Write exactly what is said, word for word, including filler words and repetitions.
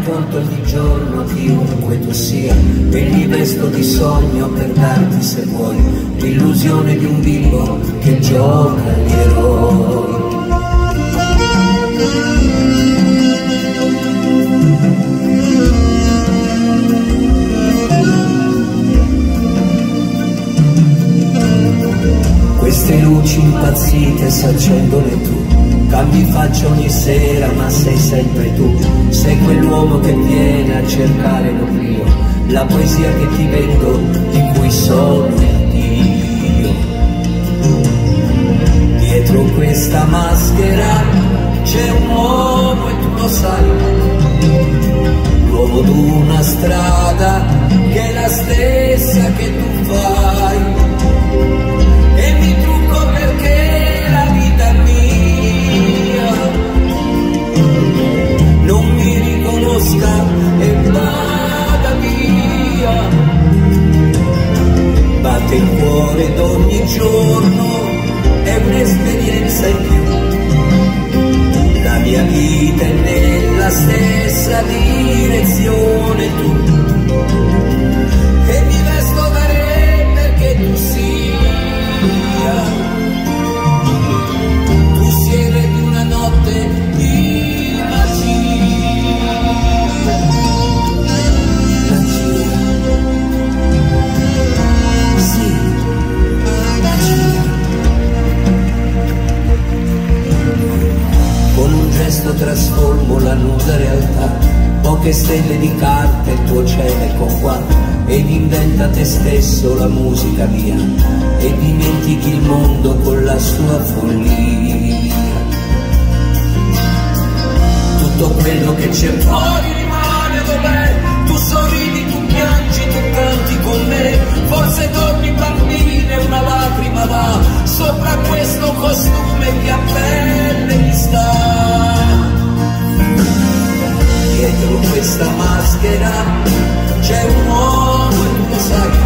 racconto ogni giorno chiunque tu sia e li vesto di sogno per darti, se vuoi, l'illusione di un bimbo che gioca agli eroi. Queste luci impazzite s'accendone tu, cambi faccia ogni sera ma sei sempre tu, sei quell'uomo che viene a cercare l'oblio, la poesia che ti vendo, di cui sono io. Dietro questa maschera c'è un uomo e tu lo sai, l'uomo d'una strada che è la stessa che tu fai. E vada via, batte il cuore d'ogni giorno, è un'esperienza in più, la mia vita è nella stessa direzione tu, e mi vesto da re perché tu sia, tu sei re di una notte di magia. Trasformo la nuda realtà, poche stelle di carta, il tuo cielo ecco qua, ed inventa te stesso la musica mia, e dimentichi il mondo con la sua follia. Tutto quello che c'è fuori rimane dov'è, tu sorridi, tu piangi, tu canti con me, forse torni bambina e una lacrima va sopra questo costume che a pelle mi sta. Dietro questa maschera c'è un uomo e tu lo sai,